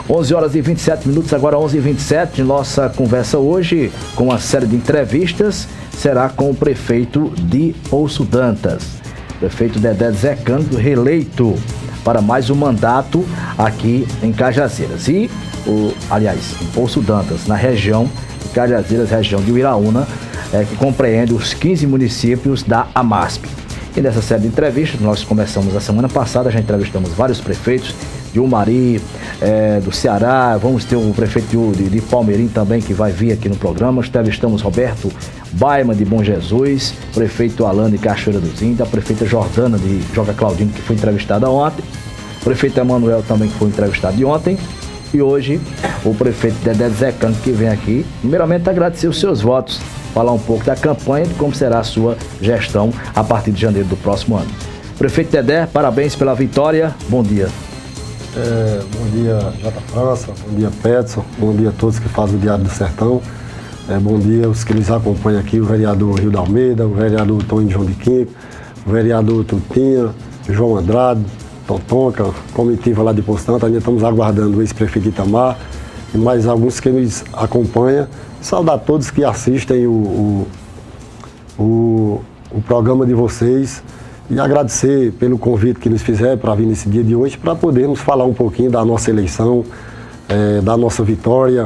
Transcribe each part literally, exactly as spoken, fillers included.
onze horas e vinte e sete minutos, agora onze e vinte e sete. Nossa conversa hoje, com uma série de entrevistas, será com o prefeito de Poço Dantas, prefeito Dedé Zé Cândido, reeleito para mais um mandato aqui em Cajazeiras. E, o, aliás, em Poço Dantas, na região de Cajazeiras, região de Uiraúna, é, que compreende os quinze municípios da AMASP. E nessa série de entrevistas, nós começamos a semana passada, já entrevistamos vários prefeitos de Umari, é, do Ceará, vamos ter o prefeito de, de Palmeirim também, que vai vir aqui no programa. Entrevistamos Roberto Baima, de Bom Jesus, prefeito Alain de Cachoeira dos Índios, a prefeita Jordana de Joga Claudino, que foi entrevistada ontem, o prefeito Emanuel também, que foi entrevistado de ontem, e hoje o prefeito Dedé Zé Cândido, que vem aqui, primeiramente agradecer os seus votos, falar um pouco da campanha e de como será a sua gestão a partir de janeiro do próximo ano. Prefeito Dedé, parabéns pela vitória, bom dia. É, bom dia, Jota França, bom dia, Petson, bom dia a todos que fazem o Diário do Sertão, é, bom dia aos que nos acompanham aqui, o vereador Rio da Almeida, o vereador Toninho João de Quinco, o vereador Tutinha, João Andrade, Totonca, comitiva lá de Poço Dantas. Ainda estamos aguardando o ex-prefeito Itamar e mais alguns que nos acompanham. Saudar todos que assistem o, o, o, o programa de vocês e agradecer pelo convite que nos fizeram para vir nesse dia de hoje, para podermos falar um pouquinho da nossa eleição, é, da nossa vitória,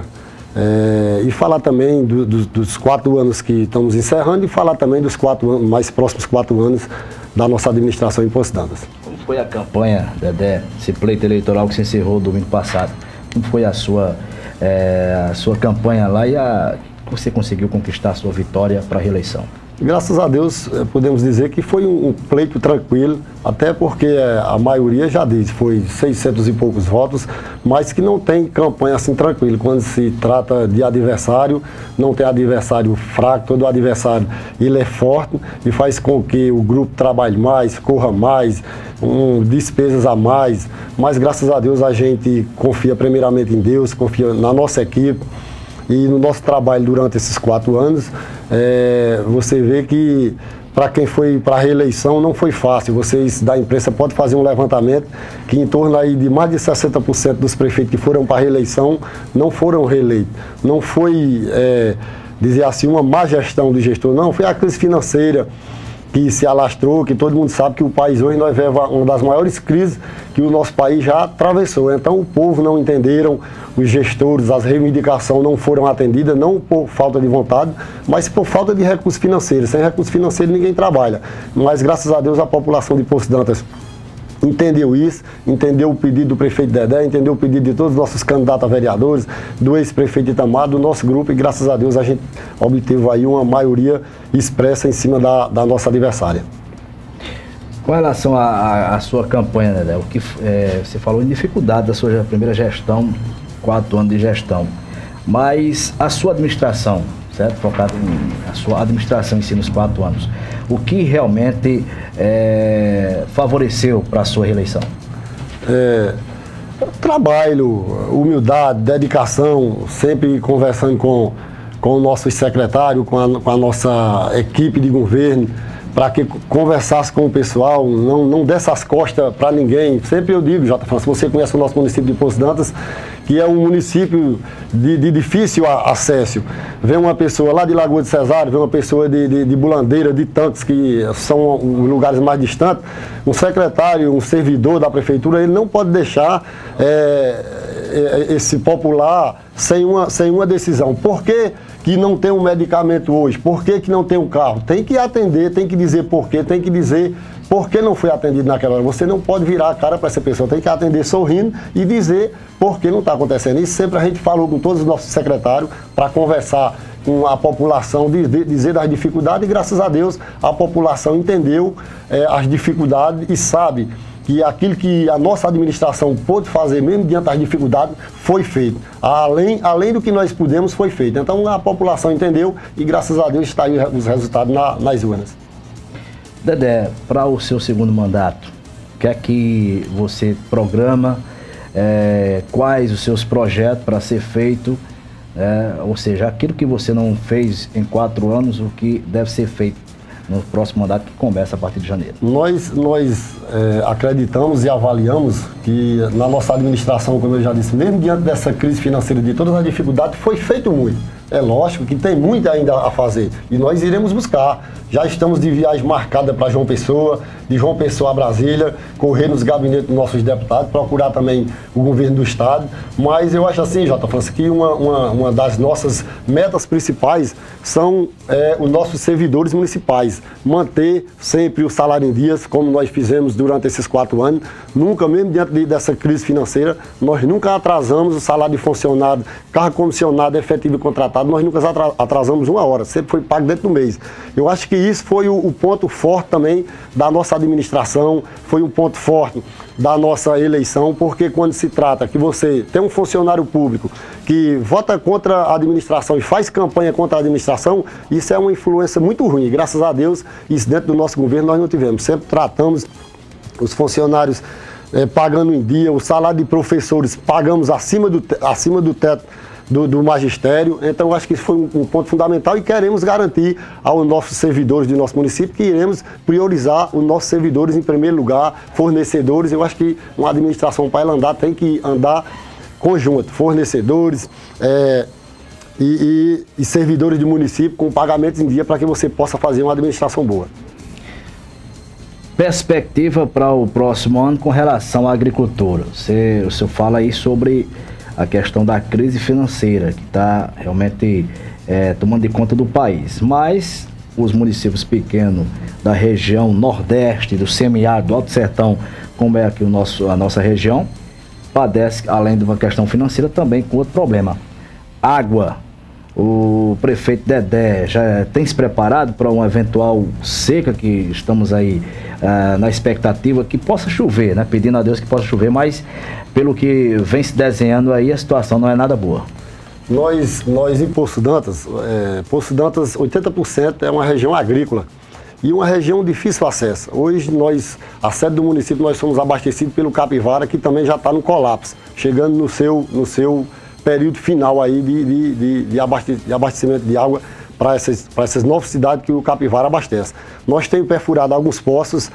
é, e falar também do, do, dos quatro anos que estamos encerrando e falar também dos quatro anos, mais próximos quatro anos da nossa administração em Poço Dantas. Como foi a campanha, Dedé, esse pleito eleitoral que se encerrou domingo passado? Como foi a sua... É, a sua campanha lá e a, você conseguiu conquistar a sua vitória para a reeleição? Graças a Deus, podemos dizer que foi um, um pleito tranquilo, até porque a maioria já diz, foi seiscentos e poucos votos, mas que não tem campanha assim tranquila. Quando se trata de adversário, não tem adversário fraco, todo adversário ele é forte e faz com que o grupo trabalhe mais, corra mais, um, despesas a mais, mas graças a Deus a gente confia primeiramente em Deus, confia na nossa equipe. E no nosso trabalho durante esses quatro anos, é, você vê que para quem foi para a reeleição não foi fácil. Vocês da imprensa podem fazer um levantamento que em torno aí de mais de sessenta por cento dos prefeitos que foram para a reeleição não foram reeleitos. Não foi, é, dizer assim, uma má gestão do gestor, não, foi a crise financeira que se alastrou, que todo mundo sabe que o país hoje nós vivemos uma das maiores crises que o nosso país já atravessou. Então o povo não entenderam, os gestores, as reivindicações não foram atendidas, não por falta de vontade, mas por falta de recursos financeiros. Sem recursos financeiros ninguém trabalha. Mas graças a Deus a população de Poço Dantas entendeu isso, entendeu o pedido do prefeito Dedé, entendeu o pedido de todos os nossos candidatos a vereadores, do ex-prefeito Itamar, do nosso grupo, e graças a Deus a gente obteve aí uma maioria expressa em cima da, da nossa adversária. Com relação à sua campanha, Dedé, o que é, você falou em dificuldade da sua primeira gestão, quatro anos de gestão, mas a sua administração, certo? Focado em a sua administração em si nos quatro anos, o que realmente é, favoreceu para a sua reeleição? É, trabalho, humildade, dedicação, sempre conversando com, com o nosso secretário, com a, com a nossa equipe de governo, para que conversasse com o pessoal, não, não desse as costas para ninguém. Sempre eu digo, Jota França, você conhece o nosso município de Poço Dantas, que é um município de, de difícil acesso. Vem uma pessoa lá de Lagoa de Cesário, vem uma pessoa de, de, de Bulandeira, de Tanques, que são os lugares mais distantes. Um secretário, um servidor da prefeitura, ele não pode deixar é, esse popular sem uma, sem uma decisão. Por que que não tem um medicamento hoje? Por que que não tem um carro? Tem que atender, tem que dizer por quê, tem que dizer por que não foi atendido naquela hora. Você não pode virar a cara para essa pessoa, tem que atender sorrindo e dizer por que não está acontecendo. Isso sempre a gente falou com todos os nossos secretários para conversar com a população, dizer das dificuldades, e graças a Deus a população entendeu é, as dificuldades e sabe que aquilo que a nossa administração pôde fazer, mesmo diante das dificuldades, foi feito. Além, além do que nós pudemos, foi feito. Então a população entendeu e graças a Deus está aí os resultados na, nas urnas. Dedé, para o seu segundo mandato, o que é que você programa, é, quais os seus projetos para ser feito, é, ou seja, aquilo que você não fez em quatro anos, o que deve ser feito no próximo mandato que começa a partir de janeiro? Nós, nós é, acreditamos e avaliamos que na nossa administração, como eu já disse, mesmo diante dessa crise financeira, de todas as dificuldades, foi feito muito. É lógico que tem muito ainda a fazer e nós iremos buscar. Já estamos de viagem marcada para João Pessoa, de João Pessoa a Brasília, correr nos gabinetes dos nossos deputados, procurar também o governo do estado. Mas eu acho assim, Jota França, que uma, uma, uma das nossas metas principais são é, os nossos servidores municipais. Manter sempre o salário em dias, como nós fizemos durante esses quatro anos. Nunca, mesmo diante de, dessa crise financeira, nós nunca atrasamos o salário de funcionário, cargo comissionado, efetivo e contratado, nós nunca atrasamos uma hora, sempre foi pago dentro do mês. Eu acho que isso foi o, o ponto forte também da nossa administração, foi um ponto forte da nossa eleição, porque quando se trata que você tem um funcionário público que vota contra a administração e faz campanha contra a administração, isso é uma influência muito ruim. Graças a Deus, isso dentro do nosso governo nós não tivemos. Sempre tratamos os funcionários eh, pagando em dia, o salário de professores pagamos acima do, acima do teto Do, do magistério. Então acho que isso foi um, um ponto fundamental e queremos garantir aos nossos servidores do nosso município que iremos priorizar os nossos servidores em primeiro lugar, fornecedores. Eu acho que uma administração para ela andar tem que andar conjunto, fornecedores é, e, e, e servidores do município com pagamentos em dia para que você possa fazer uma administração boa. Perspectiva para o próximo ano com relação à agricultura. Você, o senhor fala aí sobre a questão da crise financeira, que está realmente é, tomando de conta do país. Mas os municípios pequenos da região nordeste, do semiárido, do Alto Sertão, como é aqui o nosso, a nossa região, padece, além de uma questão financeira, também com outro problema. Água. O prefeito Dedé já tem se preparado para uma eventual seca, que estamos aí uh, na expectativa que possa chover, né? Pedindo a Deus que possa chover, mas pelo que vem se desenhando aí, a situação não é nada boa. Nós, nós em Poço Dantas, é, Poço Dantas, oitenta por cento é uma região agrícola e uma região de difícil acesso. Hoje, nós, a sede do município, nós somos abastecidos pelo Capivara, que também já está no colapso, chegando no seu, no seu período final aí de, de, de, de, abaste, de abastecimento de água para essas, para essas nove cidades que o Capivara abastece. Nós temos perfurado alguns poços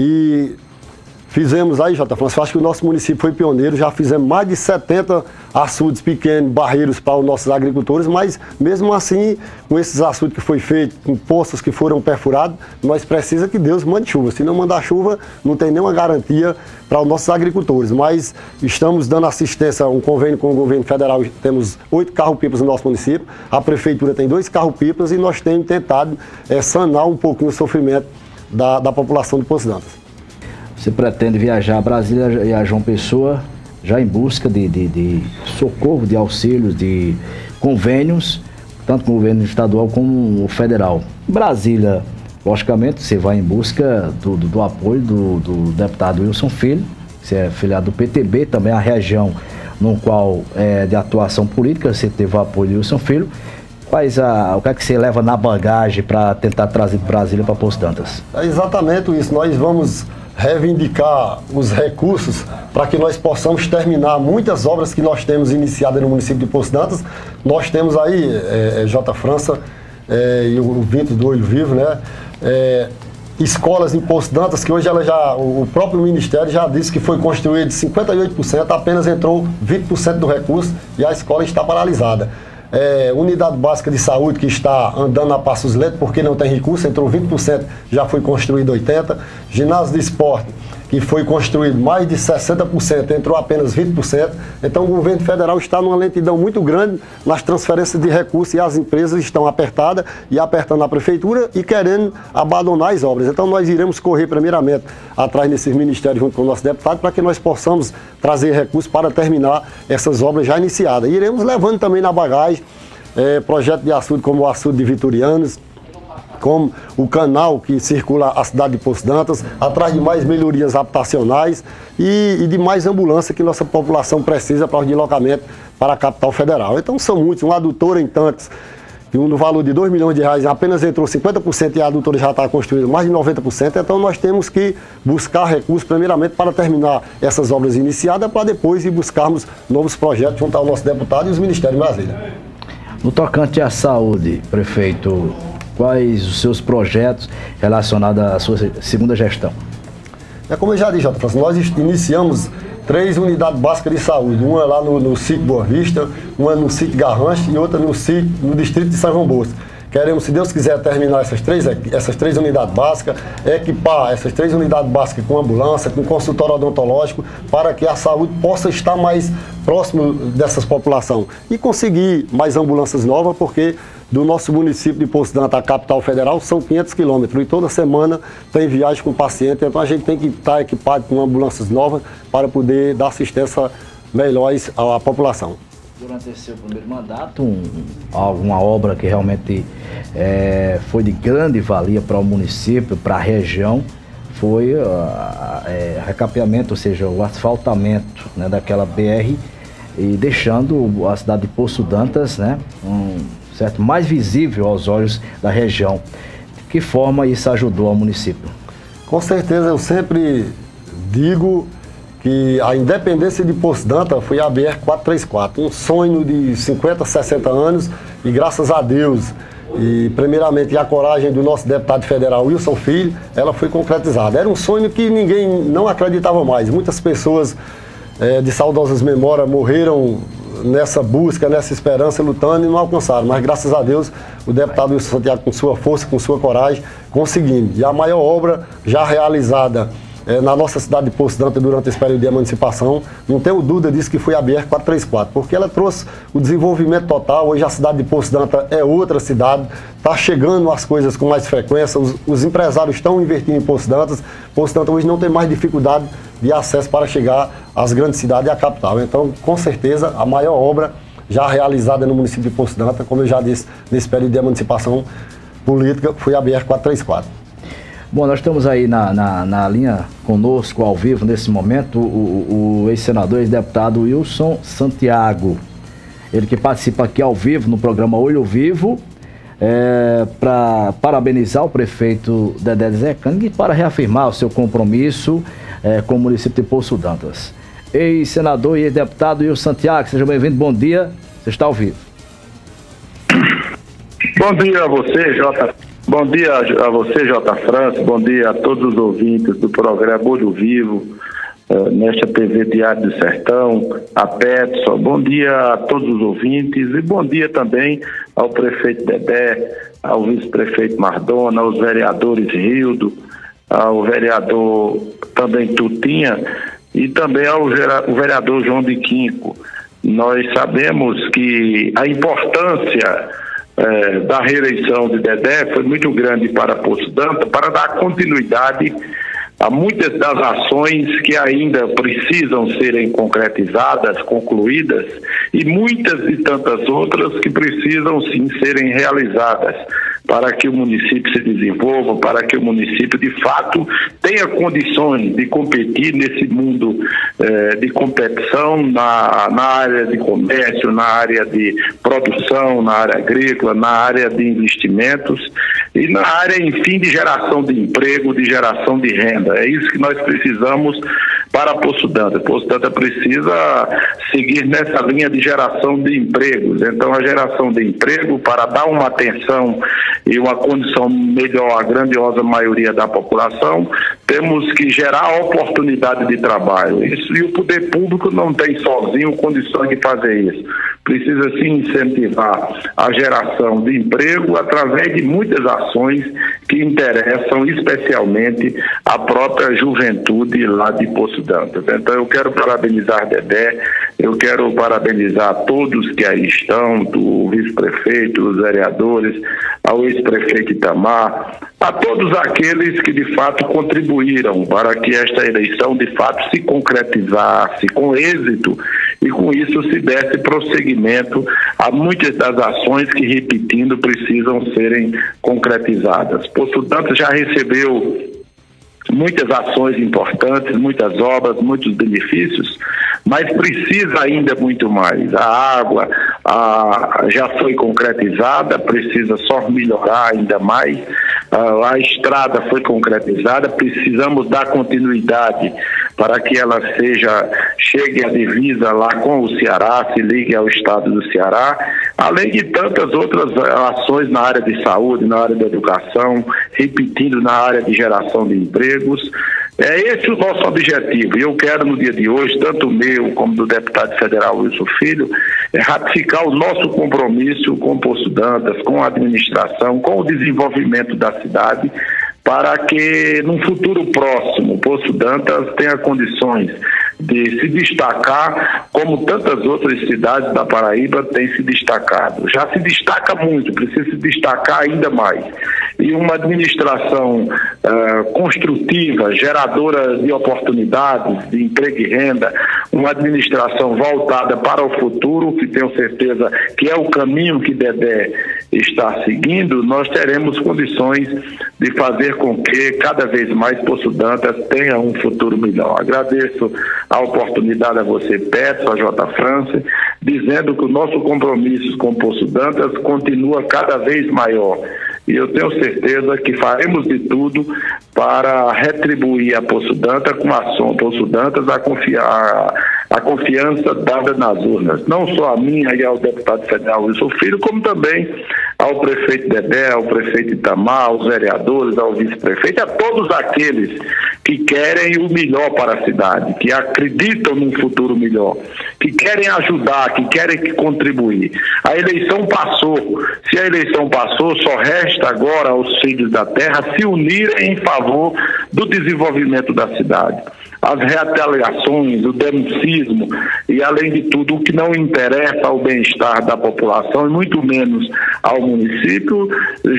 e fizemos aí, Jota França, eu acho que o nosso município foi pioneiro, já fizemos mais de setenta açudes pequenos, barreiros para os nossos agricultores, mas mesmo assim, com esses açudes que foi feito, com poços que foram perfurados, nós precisamos que Deus mande chuva. Se não mandar chuva, não tem nenhuma garantia para os nossos agricultores. Mas estamos dando assistência a um convênio com o governo federal, temos oito carro-pipas no nosso município, a prefeitura tem dois carro-pipas e nós temos tentado é, sanar um pouquinho o sofrimento da, da população de Poço Dantas. Você pretende viajar a Brasília e a João Pessoa já em busca de, de, de socorro, de auxílios, de convênios, tanto com o governo estadual como o federal. Brasília, logicamente, você vai em busca do, do, do apoio do, do deputado Wilson Filho, que é filiado do P T B, também a região no qual é de atuação política, você teve o apoio do Wilson Filho. Quais a, o que é que você leva na bagagem para tentar trazer de Brasília para Poço Dantas? É exatamente isso. Nós vamos reivindicar os recursos para que nós possamos terminar muitas obras que nós temos iniciadas no município de Poço Dantas. Nós temos aí, é, é, Jota França é, e o Vitor do Olho Vivo, né? É, escolas em Poço Dantas, que hoje ela já, o próprio Ministério já disse que foi construído de cinquenta e oito por cento, apenas entrou vinte por cento do recurso e a escola está paralisada. É, unidade básica de saúde que está andando a passos lentos porque não tem recurso, entrou vinte por cento, já foi construído oitenta por cento. Ginásio de esporte, que foi construído mais de sessenta por cento, entrou apenas vinte por cento. Então o governo federal está numa lentidão muito grande nas transferências de recursos e as empresas estão apertadas e apertando a prefeitura e querendo abandonar as obras. Então nós iremos correr primeiramente atrás desses ministérios junto com o nosso deputado para que nós possamos trazer recursos para terminar essas obras já iniciadas. E iremos levando também na bagagem é, projeto de açude como o açude de Vitorianos, como o canal que circula a cidade de Poço Dantas, atrás de mais melhorias habitacionais e, e de mais ambulância que nossa população precisa para o deslocamento para a capital federal. Então são muitos, uma adutora em tanques, no valor de dois milhões de reais, apenas entrou cinquenta por cento e a adutora já está construída mais de noventa por cento, então nós temos que buscar recursos primeiramente para terminar essas obras iniciadas, para depois ir buscarmos novos projetos junto ao nosso deputado e os ministérios em Brasília. No tocante à saúde, prefeito, quais os seus projetos relacionados à sua segunda gestão? É como eu já disse, Jota, nós iniciamos três unidades básicas de saúde, uma lá no, no sítio Boa Vista, uma no sítio Garranche e outra no sítio, no distrito de São João Bosco. Queremos, se Deus quiser, terminar essas três, essas três unidades básicas, equipar essas três unidades básicas com ambulância, com consultório odontológico, para que a saúde possa estar mais próximo dessas populações. E conseguir mais ambulâncias novas, porque do nosso município de Poço-d'Anta à capital federal são quinhentos quilômetros e toda semana tem viagem com paciente, então a gente tem que estar equipado com ambulâncias novas para poder dar assistência melhor à população. Durante esse seu primeiro mandato, um, alguma obra que realmente é, foi de grande valia para o município, para a região, foi o é, recapeamento, ou seja, o asfaltamento, né, daquela B R, e deixando a cidade de Poço-d'Antas, né, um, certo, mais visível aos olhos da região. De que forma isso ajudou ao município? Com certeza, eu sempre digo que a independência de Poço-d'Anta foi a B R quatrocentos e trinta e quatro, um sonho de cinquenta, sessenta anos, e graças a Deus, e primeiramente a coragem do nosso deputado federal Wilson Filho, ela foi concretizada. Era um sonho que ninguém não acreditava mais. Muitas pessoas é, de saudosas memórias morreram nessa busca, nessa esperança, lutando e não alcançaram. Mas graças a Deus, o deputado Wilson Santiago, com sua força, com sua coragem, conseguindo. E a maior obra já realizada É, na nossa cidade de Poço-d'Anta durante esse período de emancipação, não tenho dúvida disso que foi a B R quatrocentos e trinta e quatro, porque ela trouxe o desenvolvimento total. Hoje a cidade de Poço-d'Anta é outra cidade, está chegando as coisas com mais frequência, os, os empresários estão investindo em Poço-d'Anta. Poço-d'Anta hoje não tem mais dificuldade de acesso para chegar às grandes cidades e à capital. Então, com certeza, a maior obra já realizada no município de Poço-d'Anta, como eu já disse, nesse período de emancipação política, foi a B R quatrocentos e trinta e quatro. Bom, nós estamos aí na, na, na linha conosco, ao vivo, nesse momento, o, o ex-senador, ex-deputado Wilson Santiago. Ele que participa aqui ao vivo, no programa Olho Vivo, é, para parabenizar o prefeito Dedé Zecang e para reafirmar o seu compromisso é, com o município de Poço-d'Antas. Ex-senador e ex-deputado Wilson Santiago, seja bem-vindo, bom dia, você está ao vivo. Bom dia a você, Jota. Bom dia a você, J. França, bom dia a todos os ouvintes do programa Olho Vivo, uh, nesta T V Diário do Sertão, a Petson, bom dia a todos os ouvintes e bom dia também ao prefeito Dedé, ao vice-prefeito Mardona, aos vereadores Rildo, ao vereador também Tutinha e também ao vereador João de Quinco. Nós sabemos que a importância É, da reeleição de Dedé foi muito grande para Poço-d'Anta, para dar continuidade a muitas das ações que ainda precisam serem concretizadas, concluídas, e muitas e tantas outras que precisam sim serem realizadas para que o município se desenvolva, para que o município de fato tenha condições de competir nesse mundo eh, de competição na, na área de comércio, na área de produção, na área agrícola, na área de investimentos e na área, enfim, de geração de emprego, de geração de renda. É isso que nós precisamos para Poço-d'Anta. Poço-d'Anta precisa seguir nessa linha de geração de empregos. Então, a geração de emprego, para dar uma atenção e uma condição melhor à grandiosa maioria da população, temos que gerar oportunidade de trabalho. Isso, e o poder público não tem sozinho condições de fazer isso. Precisa se incentivar a geração de emprego através de muitas ações que interessam especialmente a própria juventude lá de Poço-d'Anta. Então eu quero parabenizar Dedé, eu quero parabenizar todos que aí estão, do vice-prefeito, os vereadores, ao ex-prefeito Itamar, a todos aqueles que de fato contribuíram para que esta eleição de fato se concretizasse com êxito e com isso se desse prosseguimento a muitas das ações que, repetindo, precisam serem concretizadas. Poço-d'Anta já recebeu muitas ações importantes, muitas obras, muitos benefícios, mas precisa ainda muito mais. A água a, já foi concretizada, precisa só melhorar ainda mais. A, a estrada foi concretizada, precisamos dar continuidade para que ela seja, chegue à divisa lá com o Ceará, se ligue ao estado do Ceará. além de tantas outras ações na área de saúde, na área da educação, repetindo na área de geração de empregos. É esse o nosso objetivo. E eu quero, no dia de hoje, tanto o meu como do deputado federal Wilson Filho, é ratificar o nosso compromisso com o Poço Dantas, com a administração, com o desenvolvimento da cidade, para que, num futuro próximo, o Poço Dantas tenha condições de se destacar como tantas outras cidades da Paraíba têm se destacado. Já se destaca muito, precisa se destacar ainda mais. E uma administração uh, construtiva, geradora de oportunidades, de emprego e renda, uma administração voltada para o futuro, que tenho certeza que é o caminho que Dedé está seguindo, nós teremos condições de fazer com que cada vez mais Poço Dantas tenha um futuro melhor. Agradeço a oportunidade a você, Petson, a J. France, dizendo que o nosso compromisso com Poço Dantas continua cada vez maior. E eu tenho certeza que faremos de tudo para retribuir a Poço Dantas com a ação Poço Dantas a, confiar, a confiança dada nas urnas. Não só a minha e ao deputado federal Wilson Filho, como também ao prefeito Dedé, ao prefeito Itamar, aos vereadores, ao vice-prefeito, a todos aqueles que querem o melhor para a cidade, que acreditam num futuro melhor, que querem ajudar, que querem contribuir. A eleição passou. Se a eleição passou, só resta agora aos filhos da terra se unirem em favor do desenvolvimento da cidade. As retaliações, o denuncismo e, além de tudo, o que não interessa ao bem-estar da população e muito menos ao município,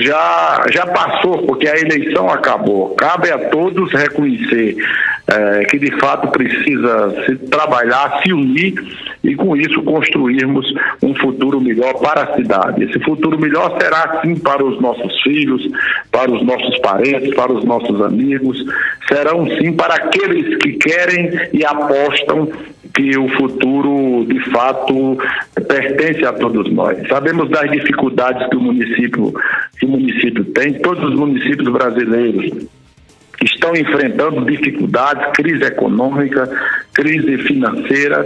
já, já passou, porque a eleição acabou. Cabe a todos reconhecer é, que, de fato, precisa se trabalhar, se unir e, com isso, construirmos um futuro melhor para a cidade. Esse futuro melhor será, sim, para os nossos filhos, para os nossos parentes, para os nossos amigos, serão, sim, para aqueles que querem e apostam que o futuro, de fato, pertence a todos nós. Sabemos das dificuldades que o município, que o município tem, todos os municípios brasileiros estão enfrentando dificuldades, crise econômica, crise financeira,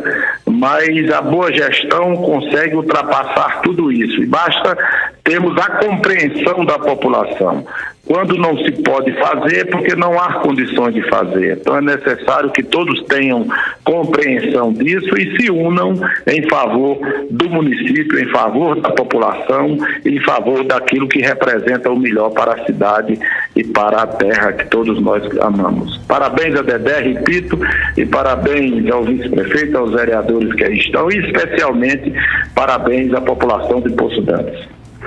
mas a boa gestão consegue ultrapassar tudo isso. E basta termos a compreensão da população. Quando não se pode fazer, é porque não há condições de fazer. Então é necessário que todos tenham compreensão disso e se unam em favor do município, em favor da população, em favor daquilo que representa o melhor para a cidade e para a terra que todos nós amamos. Parabéns a Dedé, repito, e parabéns ao vice-prefeito, aos vereadores que aí estão, e especialmente parabéns à população de Poço Dantas.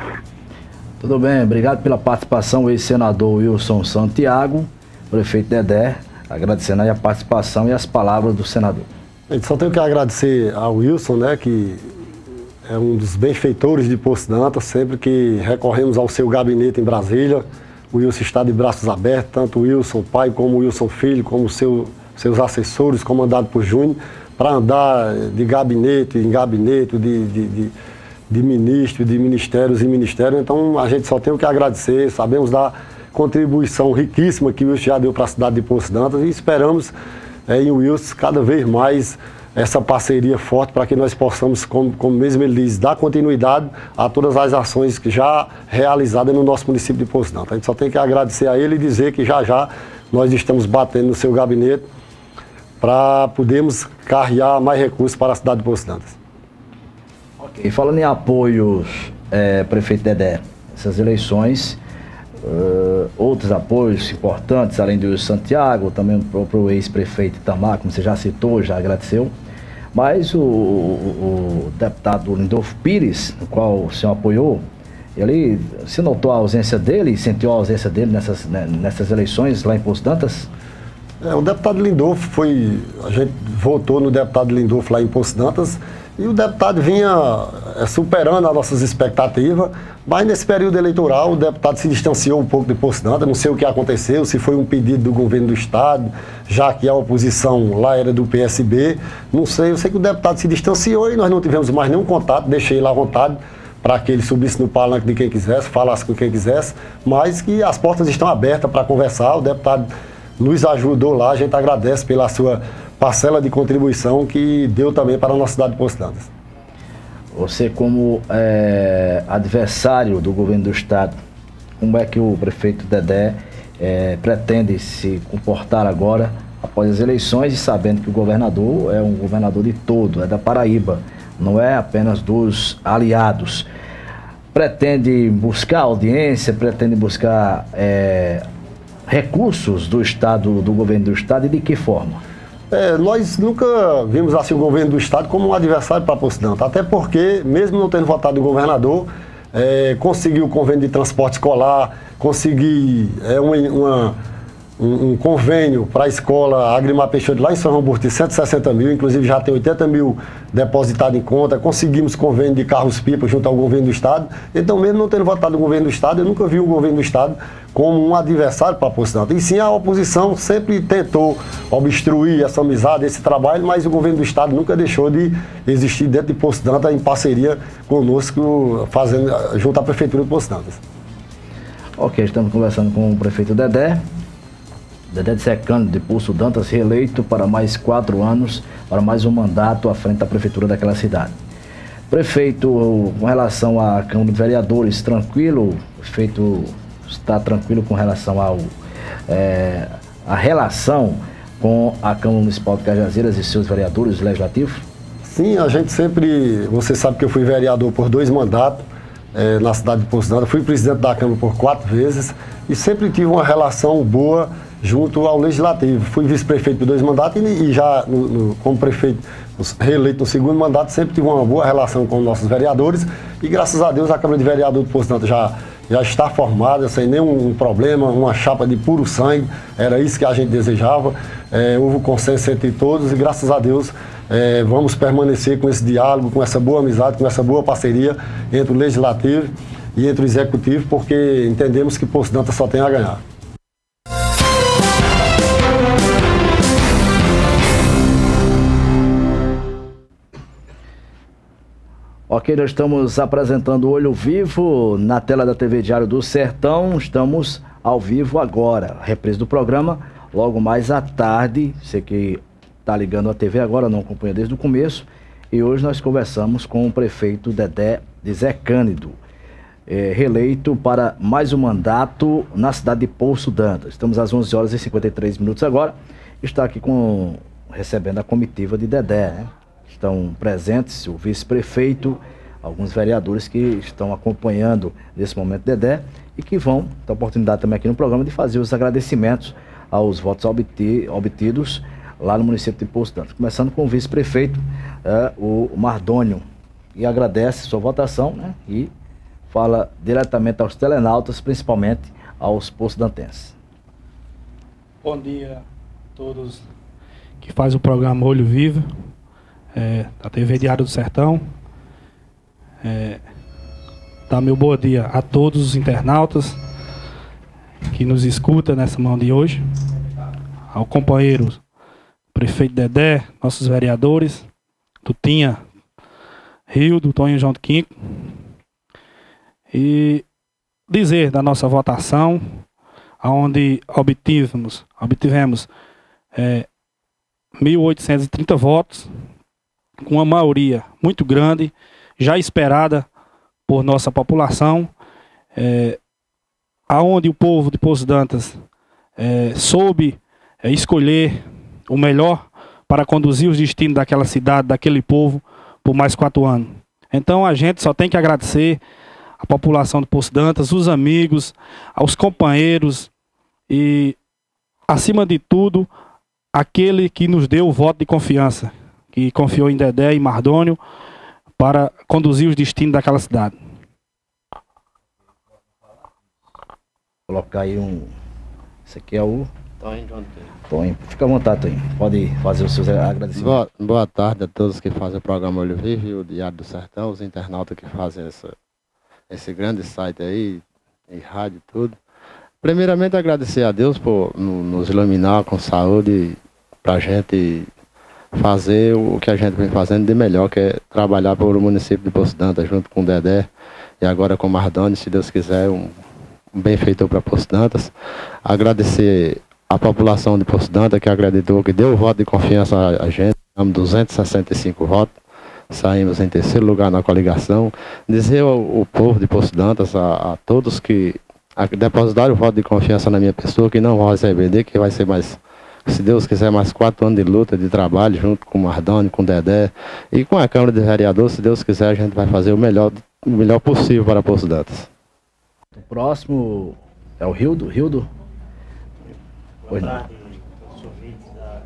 Tudo bem, obrigado pela participação, o ex-senador Wilson Santiago, prefeito Dedé, agradecendo aí a participação e as palavras do senador. A gente só tem que agradecer ao Wilson, né, que é um dos benfeitores de Poço Dantas, sempre que recorremos ao seu gabinete em Brasília, o Wilson está de braços abertos, tanto o Wilson pai como o Wilson filho, como seu, seus assessores, comandado por Júnior, para andar de gabinete em gabinete, de... de, de de ministro, de ministérios e ministérios. Então a gente só tem o que agradecer, sabemos da contribuição riquíssima que o Wilson já deu para a cidade de Poço Dantas e esperamos é, em Wilson cada vez mais essa parceria forte para que nós possamos, como, como mesmo ele diz, dar continuidade a todas as ações que já realizadas no nosso município de Poço Dantas. A gente só tem que agradecer a ele e dizer que já já nós estamos batendo no seu gabinete para podermos carregar mais recursos para a cidade de Poço Dantas. E falando em apoios, é, prefeito Dedé, essas eleições, uh, outros apoios importantes, além do Santiago, também o próprio ex-prefeito Itamar, como você já citou, já agradeceu, mas o, o, o deputado Lindolfo Pires, no qual o senhor apoiou, ele, você notou a ausência dele, sentiu a ausência dele nessas, né, nessas eleições lá em Poço Dantas? É, o deputado Lindolfo foi, a gente votou no deputado Lindolfo lá em Poço Dantas, e o deputado vinha é, superando as nossas expectativas, mas nesse período eleitoral o deputado se distanciou um pouco de Poço Dantas, não sei o que aconteceu, se foi um pedido do governo do estado, já que a oposição lá era do P S B, não sei, eu sei que o deputado se distanciou e nós não tivemos mais nenhum contato, deixei ele à vontade para que ele subisse no palanque de quem quisesse, falasse com quem quisesse, mas que as portas estão abertas para conversar, o deputado nos ajudou lá, a gente agradece pela sua parcela de contribuição que deu também para a nossa cidade de Poço Dantas. Você como é, adversário do governo do estado, como é que o prefeito Dedé é, pretende se comportar agora após as eleições e sabendo que o governador é um governador de todo, é da Paraíba, não é apenas dos aliados? Pretende buscar audiência, pretende buscar é, recursos do estado, do governo do estado, e de que forma? É, nós nunca vimos assim o governo do estado como um adversário para Poço até porque, mesmo não tendo votado em governador, é, conseguiu o convênio de transporte escolar, conseguir é, uma, uma, um, um convênio para a escola Agrimar Peixoto lá em São João Burti, cento e sessenta mil, inclusive já tem oitenta mil depositados em conta, conseguimos convênio de carros-pipa junto ao governo do estado. Então, mesmo não tendo votado no governo do estado, eu nunca vi o governo do estado como um adversário para Poço D'Antas. E sim, a oposição sempre tentou obstruir essa amizade, esse trabalho, mas o governo do estado nunca deixou de existir dentro de Poço D'Antas em parceria conosco, fazendo, junto à prefeitura de Poço D'Antas. Ok, estamos conversando com o prefeito Dedé. Dedé de Secando, de Poço D'Antas, reeleito para mais quatro anos, para mais um mandato à frente da prefeitura daquela cidade. Prefeito, com relação à Câmara de Vereadores, tranquilo? O prefeito está tranquilo com relação ao é, a relação com a Câmara Municipal de Cajazeiras e seus vereadores legislativos? Sim, a gente sempre, você sabe que eu fui vereador por dois mandatos é, na cidade de Poço D'Antas, fui presidente da Câmara por quatro vezes e sempre tive uma relação boa junto ao Legislativo. Fui vice-prefeito por dois mandatos e, e já no, no, como prefeito reeleito no segundo mandato, sempre tive uma boa relação com nossos vereadores e graças a Deus a Câmara de Vereador de Poço D'Antas já já está formada, sem nenhum problema, uma chapa de puro sangue, era isso que a gente desejava. É, houve consenso entre todos e graças a Deus é, vamos permanecer com esse diálogo, com essa boa amizade, com essa boa parceria entre o Legislativo e entre o Executivo, porque entendemos que Poço D'Antas só tem a ganhar. Ok, nós estamos apresentando o Olho Vivo na tela da T V Diário do Sertão. Estamos ao vivo agora. Reprise do programa logo mais à tarde. Você que está ligando a T V agora, não acompanha desde o começo. E hoje nós conversamos com o prefeito Dedé de Zé Cândido, é, reeleito para mais um mandato na cidade de Poço D'Antas. Estamos às onze horas e cinquenta e três minutos agora. Está aqui com, recebendo a comitiva de Dedé, né? Estão presentes o vice-prefeito, alguns vereadores que estão acompanhando nesse momento Dedé e que vão ter a oportunidade também aqui no programa de fazer os agradecimentos aos votos obtidos lá no município de Poço D'Antas. Começando com o vice-prefeito, é, o Mardônio, e agradece sua votação, né, e fala diretamente aos telenautas, principalmente aos poço-dantenses. Bom dia a todos que fazem o programa Olho Vivo. É, da T V Diário do Sertão. É, dá meu bom dia a todos os internautas que nos escutam nessa manhã de hoje, ao companheiro prefeito Dedé, nossos vereadores, Tutinha, Rildo, Tonho João de Quinco, e dizer da nossa votação, onde obtivemos, obtivemos é, mil oitocentos e trinta votos, com uma maioria muito grande, já esperada por nossa população, é, aonde o povo de Poço D'Antas é, soube é, escolher o melhor para conduzir os destinos daquela cidade, daquele povo, por mais quatro anos. Então a gente só tem que agradecer a população de Poço D'Antas, os amigos, aos companheiros e, acima de tudo, aquele que nos deu o voto de confiança, que confiou em Dedé e Mardônio para conduzir os destinos daquela cidade. Vou colocar aí um... Esse aqui é o... Tonho. Fica à vontade, Tonho. Pode fazer os seus agradecimentos. Boa, boa tarde a todos que fazem o programa Olho Vivo e o Diário do Sertão, os internautas que fazem essa, esse grande site aí, e rádio e tudo. Primeiramente agradecer a Deus por nos iluminar com saúde para a gente fazer o que a gente vem fazendo de melhor, que é trabalhar pelo município de Poço D'Antas, junto com o Dedé e agora com o Mardônio, se Deus quiser, um, um benfeitor para Poço D'Antas. Agradecer a população de Poço D'Antas que acreditou, que deu o voto de confiança a, a gente, damos duzentos e sessenta e cinco votos, saímos em terceiro lugar na coligação. Dizer ao, ao povo de Poço Dantas, a, a todos que a, depositaram o voto de confiança na minha pessoa, que não vão se arrepender, que vai ser mais, se Deus quiser, mais quatro anos de luta, de trabalho, junto com o Mardoni, com o Dedé e com a Câmara de Vereadores. Se Deus quiser, a gente vai fazer o melhor, o melhor possível para Poço Dantas. O próximo é o Rildo. Rildo? Boa tarde, os ouvintes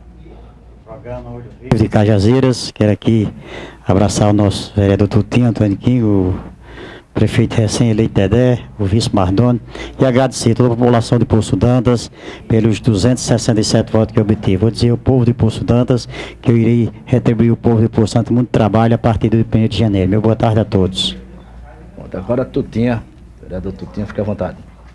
do programa Olho Vivo de Cajazeiras. Quero aqui abraçar o nosso vereador Tutinho, Antônio King, o prefeito recém-eleito Dedé, o vice Mardoni, e agradecer a toda a população de Poço Dantas pelos duzentos e sessenta e sete votos que eu obtive. Vou dizer ao povo de Poço Dantas que eu irei retribuir o povo de Poço Dantas muito trabalho a partir do primeiro de janeiro. Meu boa tarde a todos. Agora Tutinha, vereador Tutinha, fica à vontade.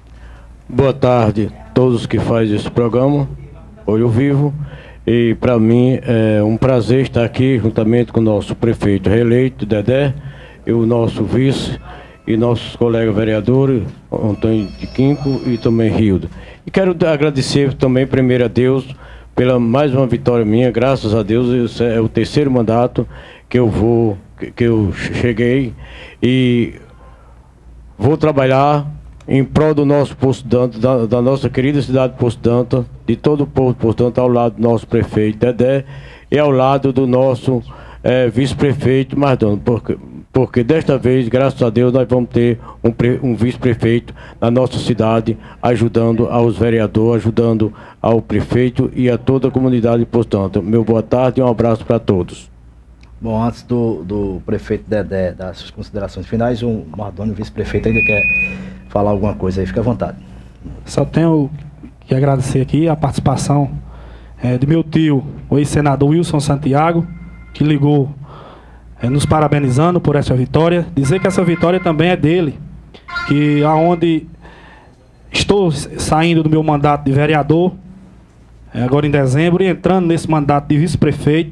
Boa tarde a todos que fazem esse programa, Olho Vivo, e para mim é um prazer estar aqui juntamente com o nosso prefeito reeleito, Dedé, e o nosso vice, e nossos colegas vereadores, Antônio de Quinco e também Rildo. E quero agradecer também primeiro a Deus pela mais uma vitória minha, graças a Deus, esse é o terceiro mandato que eu vou, que, que eu cheguei, e vou trabalhar em prol do nosso Poço Dantas, da, da nossa querida cidade de Poço Dantas, de todo o povo de Poço Dantas, ao lado do nosso prefeito Dedé e ao lado do nosso é, vice-prefeito Mardoni, porque, porque desta vez, graças a Deus, nós vamos ter um, um vice-prefeito na nossa cidade, ajudando aos vereadores, ajudando ao prefeito e a toda a comunidade de Poço Dantas. Meu boa tarde e um abraço para todos. Bom, antes do, do prefeito Dedé dar suas considerações finais, o Mardoni, o vice-prefeito, ainda quer falar alguma coisa aí, fica à vontade. Só tenho que agradecer aqui a participação é, de meu tio, o ex-senador Wilson Santiago, que ligou é, nos parabenizando por essa vitória. Dizer que essa vitória também é dele, que aonde estou saindo do meu mandato de vereador, é, agora em dezembro, e entrando nesse mandato de vice-prefeito,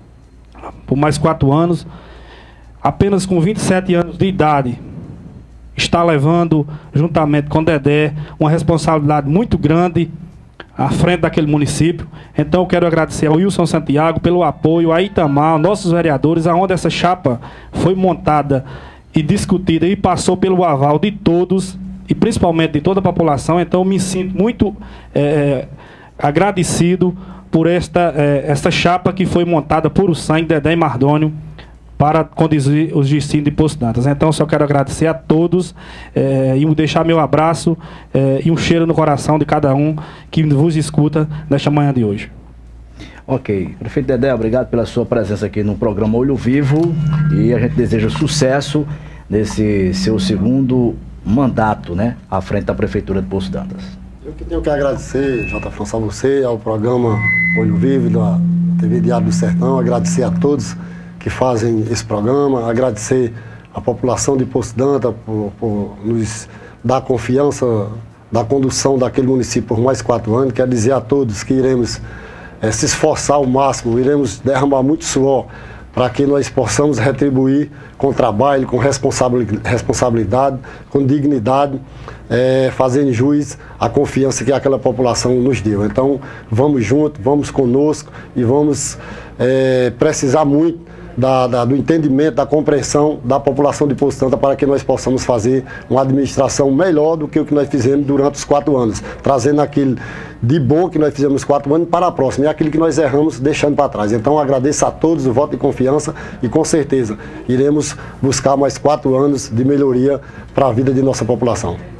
por mais quatro anos, apenas com vinte e sete anos de idade, está levando, juntamente com o Dedé, uma responsabilidade muito grande à frente daquele município. Então eu quero agradecer ao Wilson Santiago pelo apoio, a Itamar, nossos vereadores, aonde essa chapa foi montada e discutida e passou pelo aval de todos, e principalmente de toda a população. Então eu me sinto muito é, agradecido por esta, é, esta chapa que foi montada por o sangue Dedé e Mardoni para conduzir os destinos de Poço Dantas. Então, só quero agradecer a todos é, e deixar meu abraço é, e um cheiro no coração de cada um que vos escuta nesta manhã de hoje. Ok. Prefeito Dedé, obrigado pela sua presença aqui no programa Olho Vivo, e a gente deseja sucesso nesse seu segundo mandato, né, à frente da Prefeitura de Poço Dantas. Eu que tenho que agradecer, J. Afonso, a você, ao programa Olho Vivo da T V Diário do Sertão, agradecer a todos que fazem esse programa, agradecer a população de Poço Dantas por, por nos dar confiança da condução daquele município por mais quatro anos. Quero dizer a todos que iremos é, se esforçar ao máximo, iremos derramar muito suor para que nós possamos retribuir com trabalho, com responsabilidade, com dignidade, é, fazendo jus à confiança que aquela população nos deu. Então, vamos juntos, vamos conosco e vamos é, precisar muito Da, da, do entendimento, da compreensão da população de Poço Dantas para que nós possamos fazer uma administração melhor do que o que nós fizemos durante os quatro anos, trazendo aquilo de bom que nós fizemos nos quatro anos para a próxima, e aquilo que nós erramos deixando para trás. Então agradeço a todos o voto de confiança e com certeza iremos buscar mais quatro anos de melhoria para a vida de nossa população.